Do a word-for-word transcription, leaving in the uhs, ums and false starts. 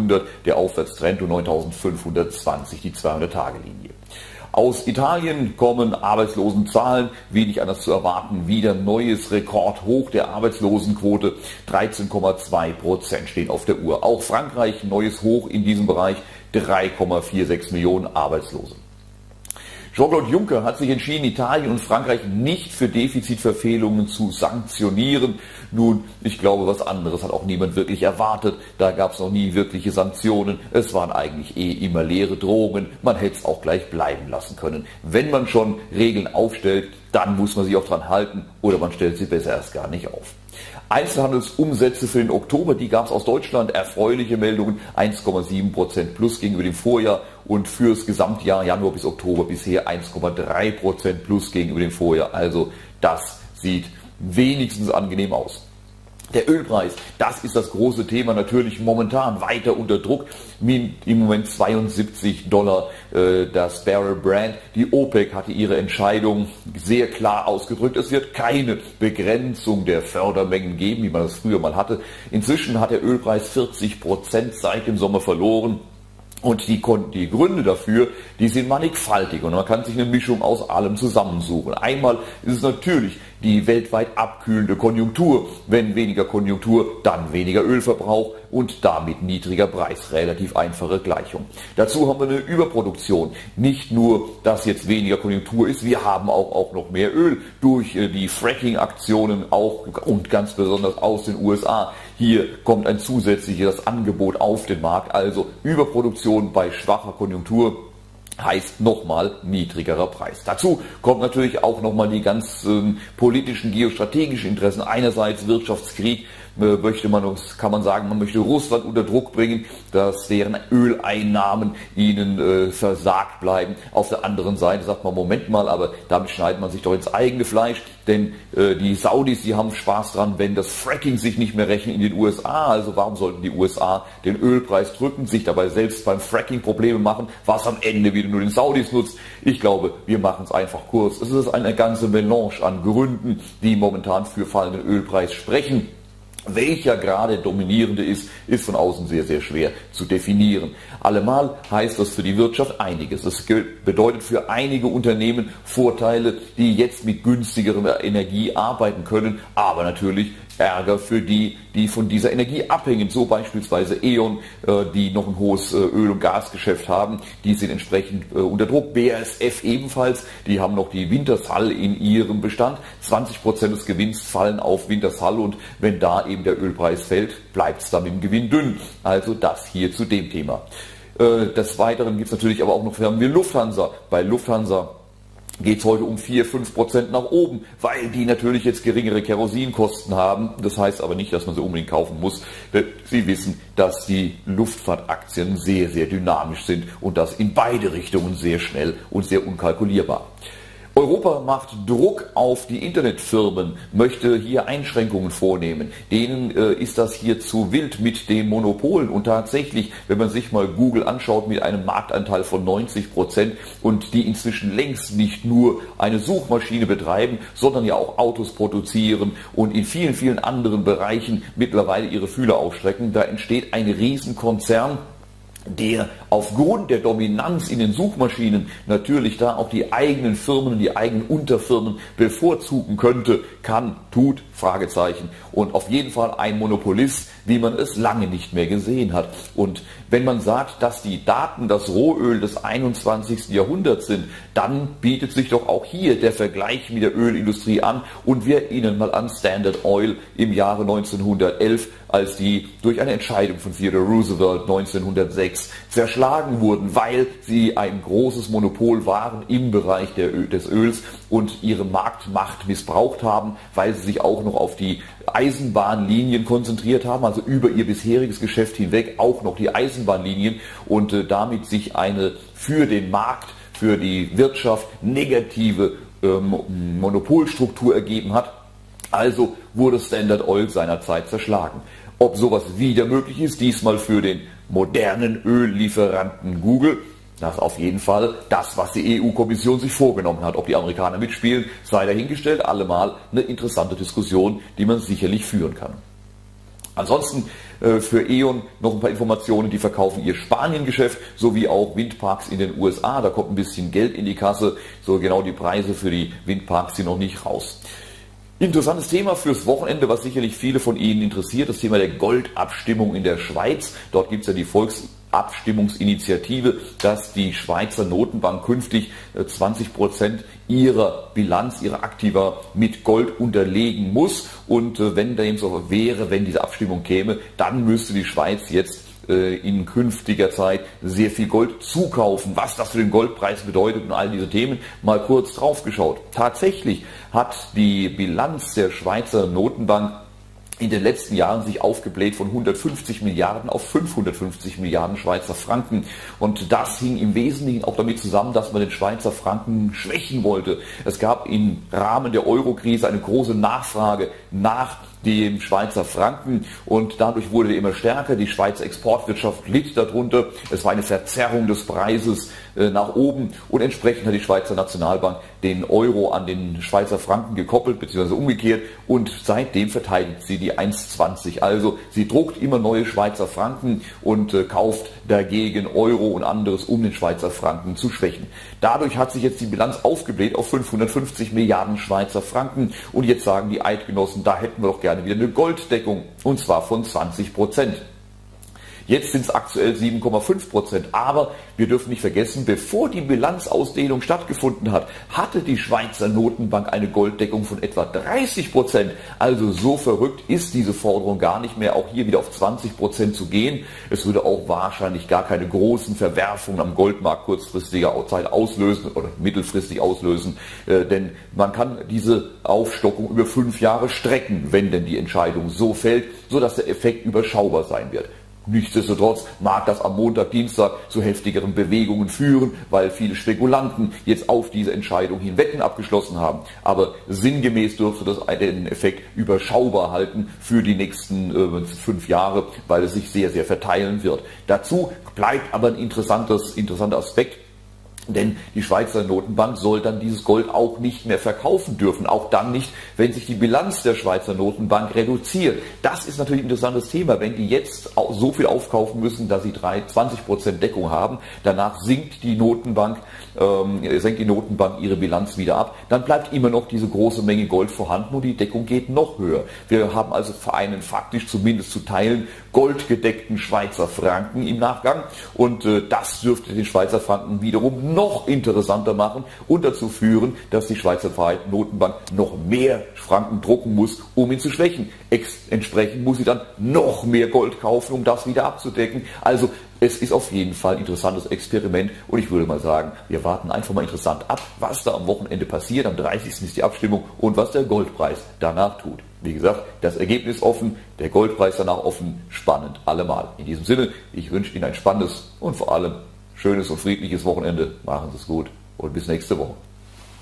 neunzehnhundert, der Aufwärtstrend und neuntausendfünfhundertzwanzig die zweihundert-Tage-Linie. Aus Italien kommen Arbeitslosenzahlen, wenig anders zu erwarten, wieder neues Rekordhoch der Arbeitslosenquote, dreizehn Komma zwei Prozent stehen auf der Uhr. Auch Frankreich neues Hoch in diesem Bereich, drei Komma sechsundvierzig Millionen Arbeitslose. Jean-Claude Juncker hat sich entschieden, Italien und Frankreich nicht für Defizitverfehlungen zu sanktionieren. Nun, ich glaube, was anderes hat auch niemand wirklich erwartet. Da gab es noch nie wirkliche Sanktionen. Es waren eigentlich eh immer leere Drohungen. Man hätte es auch gleich bleiben lassen können. Wenn man schon Regeln aufstellt, dann muss man sich auch dran halten oder man stellt sie besser erst gar nicht auf. Einzelhandelsumsätze für den Oktober, die gab es aus Deutschland, erfreuliche Meldungen, eins Komma sieben Prozent plus gegenüber dem Vorjahr und fürs Gesamtjahr Januar bis Oktober bisher eins Komma drei Prozent plus gegenüber dem Vorjahr. Also das sieht wenigstens angenehm aus. Der Ölpreis, das ist das große Thema, natürlich momentan weiter unter Druck, im Moment zweiundsiebzig Dollar äh, das Barrel Brent. Die OPEC hatte ihre Entscheidung sehr klar ausgedrückt, es wird keine Begrenzung der Fördermengen geben, wie man das früher mal hatte. Inzwischen hat der Ölpreis vierzig Prozent seit dem Sommer verloren. Und die, die Gründe dafür, die sind mannigfaltig und man kann sich eine Mischung aus allem zusammensuchen. Einmal ist es natürlich die weltweit abkühlende Konjunktur. Wenn weniger Konjunktur, dann weniger Ölverbrauch und damit niedriger Preis. Relativ einfache Gleichung. Dazu haben wir eine Überproduktion. Nicht nur, dass jetzt weniger Konjunktur ist, wir haben auch, auch noch mehr Öl durch die Fracking-Aktionen auch und ganz besonders aus den U S A. Hier kommt ein zusätzliches Angebot auf den Markt, also Überproduktion bei schwacher Konjunktur heißt nochmal niedrigerer Preis. Dazu kommt natürlich auch nochmal die ganz ähm, politischen, geostrategischen Interessen. Einerseits Wirtschaftskrieg, äh, möchte man, kann man sagen, man möchte Russland unter Druck bringen, dass deren Öleinnahmen ihnen äh, versagt bleiben. Auf der anderen Seite sagt man, Moment mal, aber damit schneidet man sich doch ins eigene Fleisch, denn äh, die Saudis, die haben Spaß dran, wenn das Fracking sich nicht mehr rechnet in den U S A. Also warum sollten die U S A den Ölpreis drücken, sich dabei selbst beim Fracking Probleme machen, was am Ende wieder nur den Saudis nutzt? Ich glaube, wir machen es einfach kurz. Es ist eine ganze Melange an Gründen, die momentan für fallenden Ölpreis sprechen. Welcher gerade dominierende ist, ist von außen sehr, sehr schwer zu definieren. Allemal heißt das für die Wirtschaft einiges. Es bedeutet für einige Unternehmen Vorteile, die jetzt mit günstigerer Energie arbeiten können, aber natürlich Ärger für die, die von dieser Energie abhängen, so beispielsweise E.ON, die noch ein hohes Öl- und Gasgeschäft haben, die sind entsprechend unter Druck. B A S F ebenfalls, die haben noch die Wintershall in ihrem Bestand. zwanzig Prozent des Gewinns fallen auf Wintershall und wenn da eben der Ölpreis fällt, bleibt es dann mit dem Gewinn dünn. Also das hier zu dem Thema. Des Weiteren gibt es natürlich aber auch noch Firmen wie Lufthansa. Bei Lufthansa geht es heute um vier bis fünf Prozent nach oben, weil die natürlich jetzt geringere Kerosinkosten haben. Das heißt aber nicht, dass man sie unbedingt kaufen muss. Sie wissen, dass die Luftfahrtaktien sehr, sehr dynamisch sind und das in beide Richtungen sehr schnell und sehr unkalkulierbar. Europa macht Druck auf die Internetfirmen, möchte hier Einschränkungen vornehmen. Denen äh, ist das hier zu wild mit den Monopolen. Und tatsächlich, wenn man sich mal Google anschaut mit einem Marktanteil von neunzig Prozent und die inzwischen längst nicht nur eine Suchmaschine betreiben, sondern ja auch Autos produzieren und in vielen, vielen anderen Bereichen mittlerweile ihre Fühler ausstrecken, da entsteht ein Riesenkonzern, der aufgrund der Dominanz in den Suchmaschinen natürlich da auch die eigenen Firmen und die eigenen Unterfirmen bevorzugen könnte, kann, tut, Fragezeichen. Und auf jeden Fall ein Monopolist, wie man es lange nicht mehr gesehen hat. Und wenn man sagt, dass die Daten das Rohöl des einundzwanzigsten Jahrhunderts sind, dann bietet sich doch auch hier der Vergleich mit der Ölindustrie an. Und wir erinnern mal an Standard Oil im Jahre neunzehnhundertelf, als die durch eine Entscheidung von Theodore Roosevelt neunzehnhundertsechs zerschlagen wurden, weil sie ein großes Monopol waren im Bereich der Öl, des Öls und ihre Marktmacht missbraucht haben, weil sie sich auch noch auf die Eisenbahnlinien konzentriert haben, also über ihr bisheriges Geschäft hinweg auch noch die Eisenbahnlinien und äh, damit sich eine für den Markt, für die Wirtschaft negative ähm, Monopolstruktur ergeben hat. Also wurde Standard Oil seinerzeit zerschlagen. Ob sowas wieder möglich ist, diesmal für den modernen Öllieferanten Google, das ist auf jeden Fall das, was die E U-Kommission sich vorgenommen hat. Ob die Amerikaner mitspielen, sei dahingestellt. Allemal eine interessante Diskussion, die man sicherlich führen kann. Ansonsten äh, für E.ON noch ein paar Informationen, die verkaufen ihr Spanien-Geschäft sowie auch Windparks in den U S A. Da kommt ein bisschen Geld in die Kasse, so genau die Preise für die Windparks sind noch nicht raus. Interessantes Thema fürs Wochenende, was sicherlich viele von Ihnen interessiert, das Thema der Goldabstimmung in der Schweiz. Dort gibt es ja die Volksabstimmungsinitiative, dass die Schweizer Notenbank künftig zwanzig Prozent ihrer Bilanz, ihrer Aktiva mit Gold unterlegen muss. Und wenn dem so wäre, wenn diese Abstimmung käme, dann müsste die Schweiz jetzt in künftiger Zeit sehr viel Gold zukaufen. Was das für den Goldpreis bedeutet und all diese Themen, mal kurz drauf geschaut. Tatsächlich hat die Bilanz der Schweizer Notenbank in den letzten Jahren sich aufgebläht von hundertfünfzig Milliarden auf fünfhundertfünfzig Milliarden Schweizer Franken. Und das hing im Wesentlichen auch damit zusammen, dass man den Schweizer Franken schwächen wollte. Es gab im Rahmen der Eurokrise eine große Nachfrage nach dem Schweizer Franken und dadurch wurde er immer stärker. Die Schweizer Exportwirtschaft litt darunter. Es war eine Verzerrung des Preises äh, nach oben und entsprechend hat die Schweizer Nationalbank den Euro an den Schweizer Franken gekoppelt bzw. umgekehrt und seitdem verteidigt sie die eins Komma zwanzig. Also sie druckt immer neue Schweizer Franken und äh, kauft dagegen Euro und anderes, um den Schweizer Franken zu schwächen. Dadurch hat sich jetzt die Bilanz aufgebläht auf fünfhundertfünfzig Milliarden Schweizer Franken und jetzt sagen die Eidgenossen, da hätten wir doch gerne wieder eine Golddeckung und zwar von zwanzig Prozent. Jetzt sind es aktuell sieben Komma fünf Prozent, aber wir dürfen nicht vergessen, bevor die Bilanzausdehnung stattgefunden hat, hatte die Schweizer Notenbank eine Golddeckung von etwa dreißig Prozent. Also so verrückt ist diese Forderung gar nicht mehr, auch hier wieder auf zwanzig Prozent zu gehen. Es würde auch wahrscheinlich gar keine großen Verwerfungen am Goldmarkt kurzfristiger Zeit auslösen oder mittelfristig auslösen, äh, denn man kann diese Aufstockung über fünf Jahre strecken, wenn denn die Entscheidung so fällt, sodass der Effekt überschaubar sein wird. Nichtsdestotrotz mag das am Montag, Dienstag zu heftigeren Bewegungen führen, weil viele Spekulanten jetzt auf diese Entscheidung hin Wetten abgeschlossen haben. Aber sinngemäß dürfte das den Effekt überschaubar halten für die nächsten äh, fünf Jahre, weil es sich sehr, sehr verteilen wird. Dazu bleibt aber ein interessantes, interessanter Aspekt. Denn die Schweizer Notenbank soll dann dieses Gold auch nicht mehr verkaufen dürfen. Auch dann nicht, wenn sich die Bilanz der Schweizer Notenbank reduziert. Das ist natürlich ein interessantes Thema. Wenn die jetzt so viel aufkaufen müssen, dass sie zwanzig Prozent Deckung haben, danach sinkt die Notenbank, ähm, senkt die Notenbank ihre Bilanz wieder ab, dann bleibt immer noch diese große Menge Gold vorhanden und die Deckung geht noch höher. Wir haben also für einen faktisch zumindest zu Teilen goldgedeckten Schweizer Franken im Nachgang und äh, das dürfte den Schweizer Franken wiederum noch interessanter machen und dazu führen, dass die Schweizer Notenbank noch mehr Franken drucken muss, um ihn zu schwächen. Ex entsprechend muss sie dann noch mehr Gold kaufen, um das wieder abzudecken. Also es ist auf jeden Fall ein interessantes Experiment und ich würde mal sagen, wir warten einfach mal interessant ab, was da am Wochenende passiert. Am dreißigsten ist die Abstimmung und was der Goldpreis danach tut. Wie gesagt, das Ergebnis offen, der Goldpreis danach offen, spannend allemal. In diesem Sinne, ich wünsche Ihnen ein spannendes und vor allem schönes und friedliches Wochenende. Machen Sie es gut und bis nächste Woche.